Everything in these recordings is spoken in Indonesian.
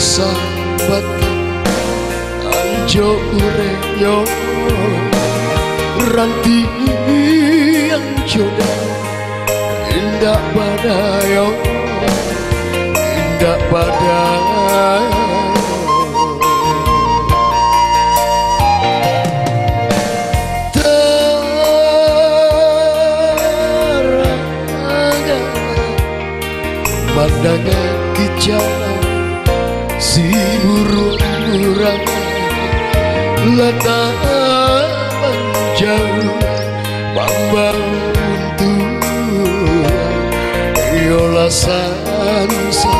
sahabat anjo urip yo ranti anjo indah badayo indah badayo pandangan kicau si burung-burung latah menjauh membantu yola sansa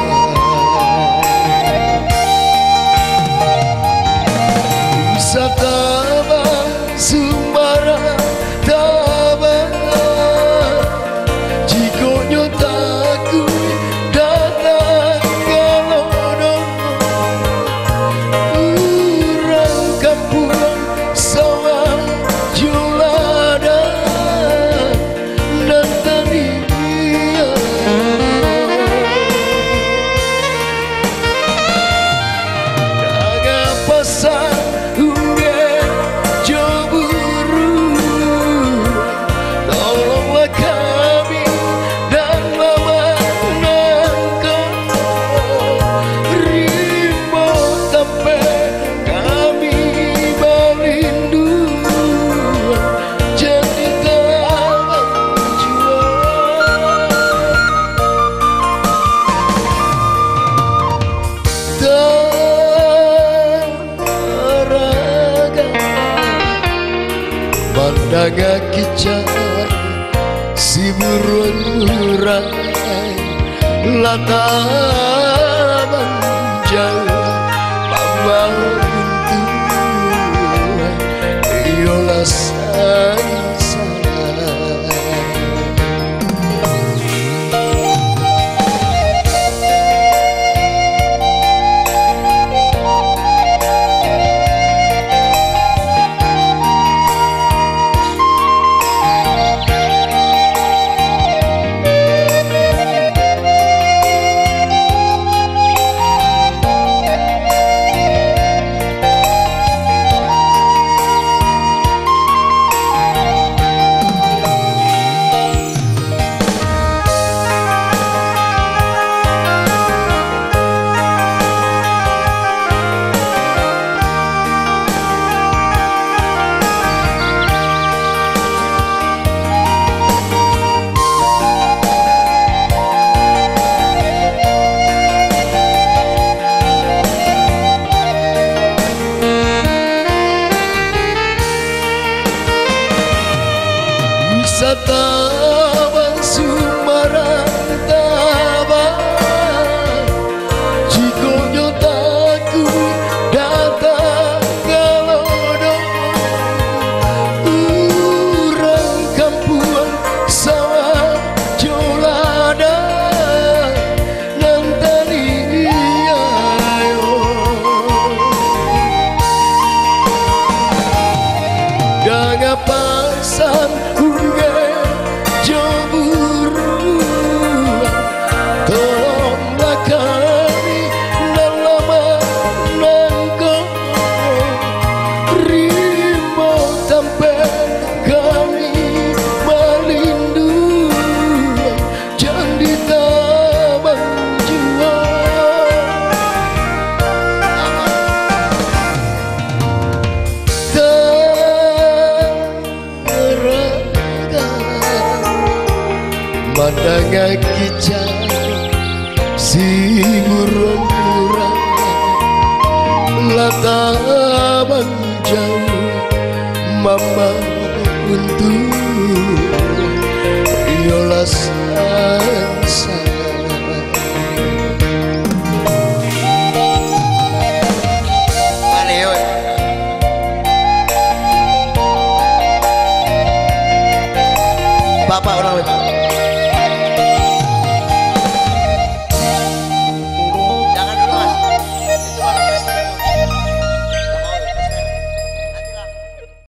Satama Sumbara Tama Jikonyo taku datang kalono urang kampung sawah julada dan tania jaga pasang pandangan kicau si burung-burung latah menjauh membantu yola sansa Satawan Sumbara Tama Jikonyo taku datang kalono urang kampung sawah julada nan tania jaga pasang pandangan kicau si burung-burung latah menjauh mama untuk yola sansa Bapak orang